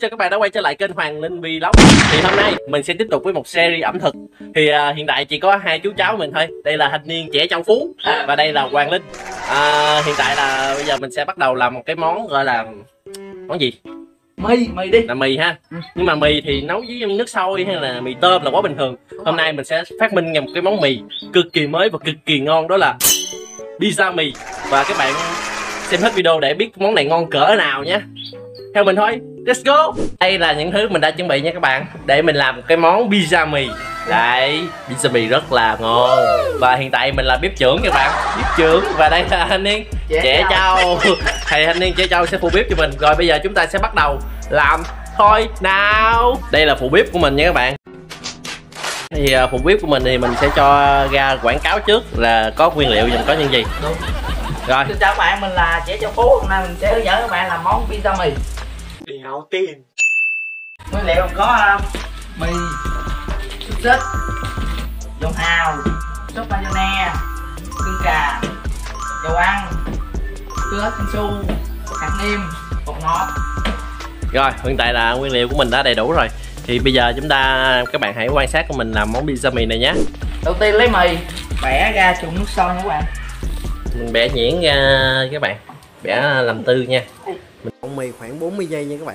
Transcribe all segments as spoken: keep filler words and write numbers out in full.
chào các bạn đã quay trở lại kênh Hoàng Linh Vlog. Thì hôm nay mình sẽ tiếp tục với một series ẩm thực. Thì uh, hiện tại chỉ có hai chú cháu mình thôi. Đây là thanh niên trẻ trong Phú và đây là Hoàng Linh. uh, Hiện tại là bây giờ mình sẽ bắt đầu làm một cái món gọi là món gì? Mì, mì đi. Là mì ha. Ừ. Nhưng mà mì thì nấu với nước sôi hay là mì tôm là quá bình thường. Hôm nay mình sẽ phát minh ra một cái món mì cực kỳ mới và cực kỳ ngon, đó là pizza mì. Và các bạn xem hết video để biết món này ngon cỡ nào nhé. Theo mình thôi, let's go. Đây là những thứ mình đã chuẩn bị nha các bạn, để mình làm cái món pizza mì. Đấy, pizza mì rất là ngon. Và hiện tại mình là bếp trưởng các bạn, bếp trưởng. Và đây là thanh niên trẻ trâu. Thầy thanh niên trẻ trâu sẽ phụ bếp cho mình. Rồi bây giờ chúng ta sẽ bắt đầu làm thôi nào. Đây là phụ bếp của mình nha các bạn. Thì phụ bếp của mình thì mình sẽ cho ra quảng cáo trước là có nguyên liệu gồm có những gì. Đúng. Rồi. Xin chào các bạn, mình là trẻ trong Phú. Hôm nay mình sẽ hướng dẫn các bạn làm món pizza mì. Đầu tiên Nguyên liệu có uh, mì, xúc xích, dầu hào, sốt mayonnaise, tương cà, dầu ăn, tương ớt su, hạt nêm, bột ngọt. Rồi, hiện tại là nguyên liệu của mình đã đầy đủ rồi. Thì bây giờ chúng ta, các bạn hãy quan sát của mình làm món pizza mì này nhé. Đầu tiên lấy mì, bẻ ra trụng nước sôi nha các bạn. Mình bẻ nhuyễn ra các bạn, bẻ làm tư nha. Mình trộn mì khoảng bốn mươi giây nha các bạn.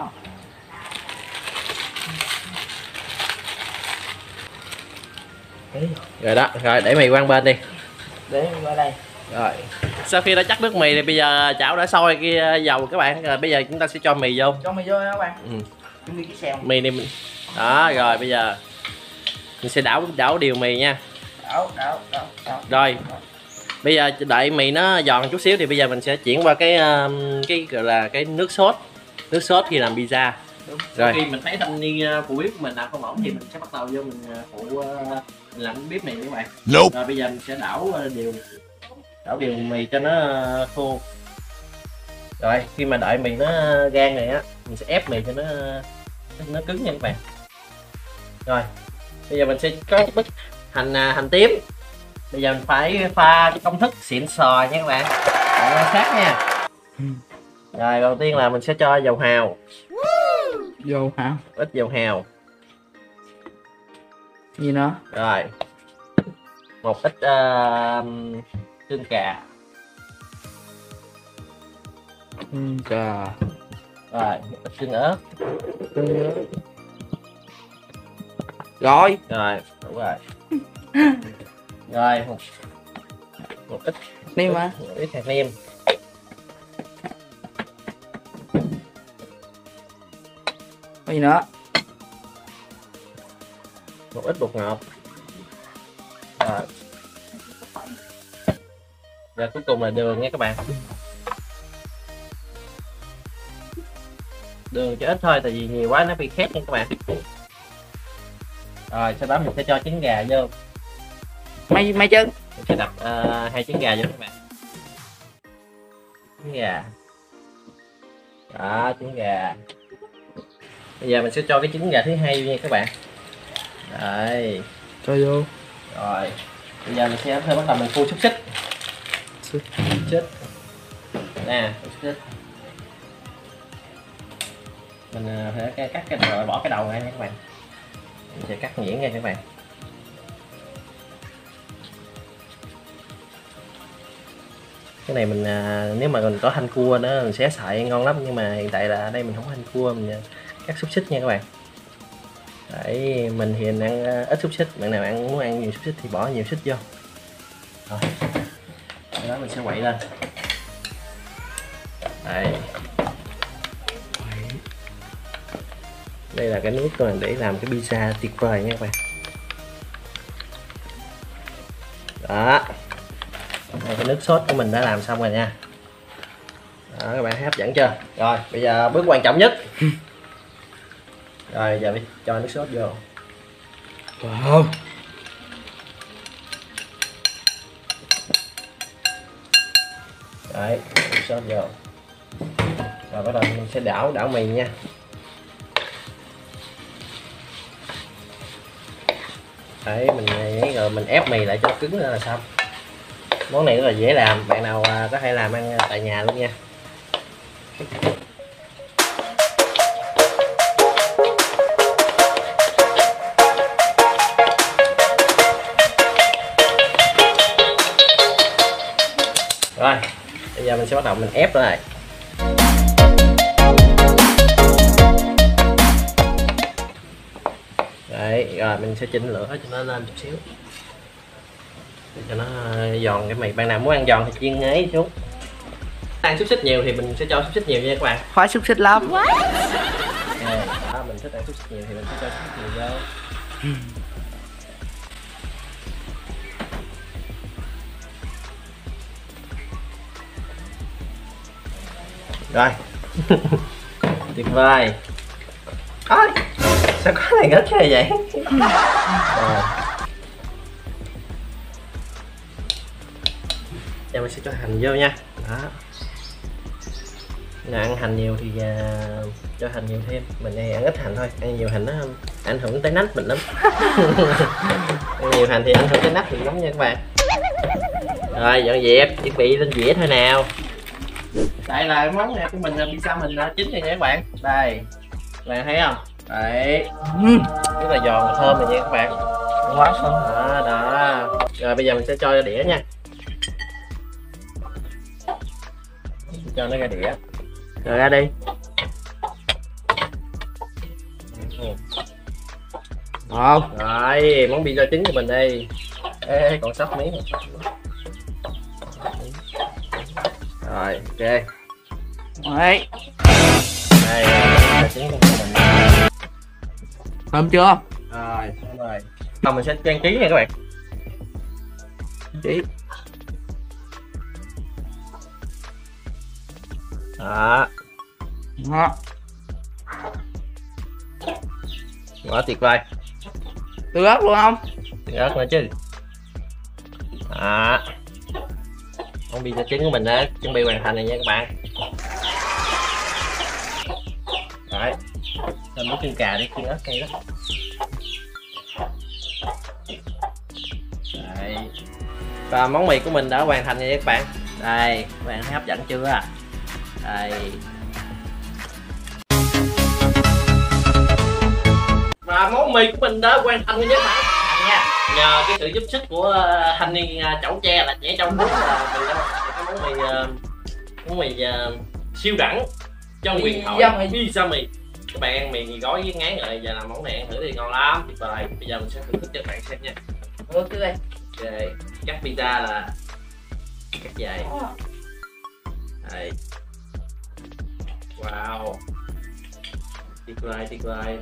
Rồi đó, rồi để mì qua bên đi. Để qua đây. Rồi, sau khi đã chắc nước mì thì bây giờ chảo đã sôi cái dầu các bạn. Rồi bây giờ chúng ta sẽ cho mì vô. Cho mì vô nha các bạn. Ừ. Mì cái xèo. Mì này mình... Đó, rồi bây giờ mình sẽ đảo đảo đều mì nha. Đảo, đảo, đảo, đảo. Rồi. Bây giờ đợi mì nó giòn chút xíu thì bây giờ mình sẽ chuyển qua cái cái gọi là cái nước sốt. Nước sốt khi làm pizza. Đúng. Rồi khi mình thấy thanh niên phụ bếp của mình làm không ổn thì mình sẽ bắt đầu vô mình phụ mình làm cái bếp này các bạn. Nope. Rồi bây giờ mình sẽ đảo đều đảo đều mì cho nó khô. Rồi khi mà đợi mì nó gan này á, mình sẽ ép mì cho nó nó cứng nha các bạn. Rồi bây giờ mình sẽ có bức hành hành tím. Bây giờ mình phải pha cái công thức xịn sò nha các bạn. Đó, sát nha. Rồi đầu tiên là mình sẽ cho dầu hào. Dầu hào. Ít dầu hào. Gì nữa? Rồi một ít uh, tương cà. Tương cà. Rồi một ít tương ớt. Tương ớt. Rồi. Rồi đủ rồi. Rồi một, một ít nêm mà một ít hạt nêm. Cái gì nữa? Một ít bột ngọt. Rồi. Và cuối cùng là đường nha các bạn. Đường cho ít thôi, tại vì nhiều quá nó bị khét nha các bạn. Rồi sau đó mình sẽ cho trứng gà vô. Mấy mấy trứng? Mình sẽ đập uh, hai trứng gà vô các bạn. Trứng gà. Đó, trứng gà. Bây giờ mình sẽ cho cái trứng gà thứ hai vô nha các bạn. Đấy. Cho vô. Rồi. Bây giờ mình sẽ bắt đầu mình phu xúc xích. Xúc xích. Nè, xúc xích. Mình phải cắt cái rồi bỏ cái đầu ra nha các bạn. Mình sẽ cắt nhuyễn ra các bạn. Cái này mình nếu mà mình có hành cua nữa mình sẽ xài ngon lắm, nhưng mà hiện tại là ở đây mình không có hành cua, mình cắt xúc xích nha các bạn. Đấy, mình thì ăn ít xúc xích, bạn nào ăn muốn ăn nhiều xúc xích thì bỏ nhiều xích vô. Rồi sau đó mình sẽ quậy lên. Đây, đây là cái nước để làm cái pizza tuyệt vời nha các bạn. Đó, đây, cái nước sốt của mình đã làm xong rồi nha. Đó, các bạn thấy hấp dẫn chưa? Rồi bây giờ bước quan trọng nhất. Rồi giờ mình cho nước sốt vô. Wow. Đấy, nước sốt vô. Rồi bắt đầu mình sẽ đảo đảo mì nha. Đấy, mình rồi mình ép mì lại cho nó cứng nữa là xong. Món này rất là dễ làm, bạn nào có thể làm ăn tại nhà luôn nha. Bây giờ mình sẽ bắt đầu mình ép rồi. Đấy, rồi mình sẽ chỉnh lửa cho nó lên chút xíu để cho nó giòn cái mì. Bạn nào muốn ăn giòn thì chiên ấy xuống. Ăn xúc xích nhiều thì mình sẽ cho xúc xích nhiều nha các bạn. Khoái xúc xích lắm. Okay. Đó, mình thích ăn xúc xích nhiều thì mình sẽ cho xúc xích nhiều vô. Rồi. Tuyệt vời. Ôi, sao có này rất hay vậy? Rồi. Giờ mình sẽ cho hành vô nha. Đó. Nếu ăn hành nhiều thì uh, cho hành nhiều thêm. Mình này ăn ít hành thôi, ăn nhiều hành nó ảnh hưởng tới nách mình lắm. Ăn nhiều hành thì ảnh hưởng tới nách mình lắm nha các bạn. Rồi dọn dẹp, chuẩn bị lên dĩa thôi nào. Đây là cái món này của mình là pizza mình đã chín rồi nha các bạn. Đây, các bạn thấy không? Đấy, rất là giòn và thơm rồi nha các bạn. Quá thơm. Đó, đó. Rồi bây giờ mình sẽ cho ra đĩa nha. Cho nó ra đĩa. Rồi ra đi. Ngon. Rồi, món pizza trứng của mình đây. Ê, còn sót miếng. Rồi, ok. Đấy. Đây, pizza trứng của mình. Thơm chưa? Rồi, xong rồi. Còn mình sẽ trang trí nha các bạn. Trí. Đó. Đó. Quá tuyệt vời. Tôi ớt luôn không? Ớt nữa chứ. Đó. Món pizza trứng của mình đã chuẩn bị hoàn thành rồi nha các bạn. Đấy. Làm nước chân cà đi, chiên ớt cay lắm. Đấy. Và món mì của mình đã hoàn thành rồi nha các bạn. Đây, các bạn thấy hấp dẫn chưa? Đây. Và món mì của mình đã hoàn thành rồi nha các bạn nha. Nhờ cái sự giúp sức của thanh niên chậu tre là trẻ trong nước là mình đã cái món mì món mì uh, siêu đẳng cho quyền hỏi pizza mì. Các bạn ăn mì gói với ngán rồi, giờ làm món này ăn thử thì ngon lắm, tuyệt vời. Bây giờ mình sẽ thử thức cho các bạn xem nha. Ok đây. Ok, cắt pizza là cắt dài. Đây. Wow, tuyệt vời, tuyệt vời.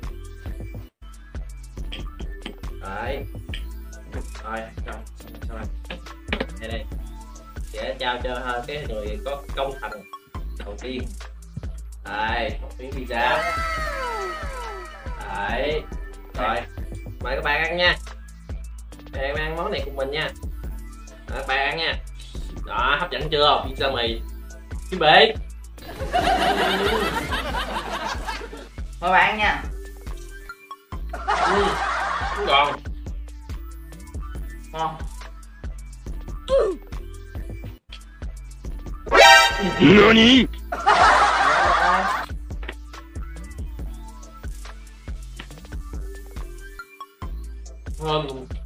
Đấy. Rồi, xong, xong, xong rồi. Đây đây. Sẽ trao cho cái người có công thành đầu tiên. Đây, một miếng pizza. Đấy. Rồi, mời các bạn ăn nha. Các bạn ăn món này cùng mình nha. Đó, các bạn ăn nha. Đó, hấp dẫn chưa? Pizza mì Kim Bị. Mời bạn nha. Ừ, ngon. Ngon. Nani? Thơm.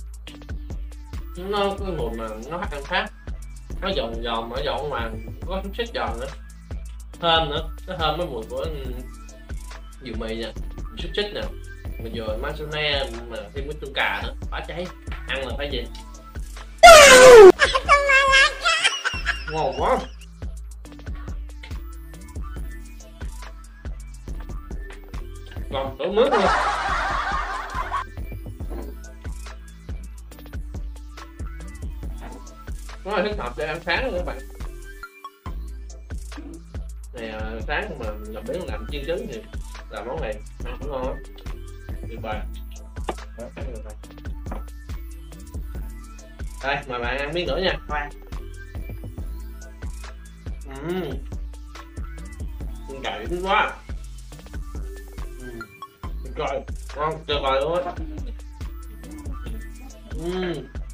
Nó cái mùi mà nó ăn khác. Nó giòn giòn ở giòn mà có chút xích giòn nữa. Thơm nữa, nó thơm với mùi của dừa mì nè, xúc xích nè, mà vừa masone mà thêm cái tương cà nữa, bá cháy, ăn là phải gì? Ngon quá. Còn đổ nước luôn. Nó là thích hợp để ăn sáng nữa các bạn. Này sáng mà làm biến làm chiên trứng thì làm món này ăn cũng ngon lắm. Tuyệt vời. Đây, mời bạn ăn miếng nữa nha. Khoan. Ừm. Con cày thích quá. Ừm. Rồi, ngon tuyệt vời luôn á. Ừm.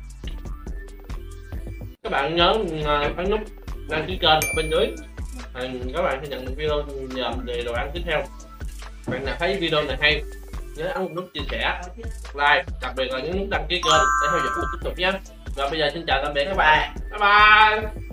Các bạn nhớ ấn nút đăng ký kênh ở bên dưới. Các bạn sẽ nhận được video nhầm về đồ ăn tiếp theo. Bạn nào thấy video này hay nhớ ấn một nút chia sẻ, like, đặc biệt là nhấn nút đăng ký kênh để theo dõi tiếp tục nhé. Và bây giờ xin chào tạm biệt các bạn. Bye bye.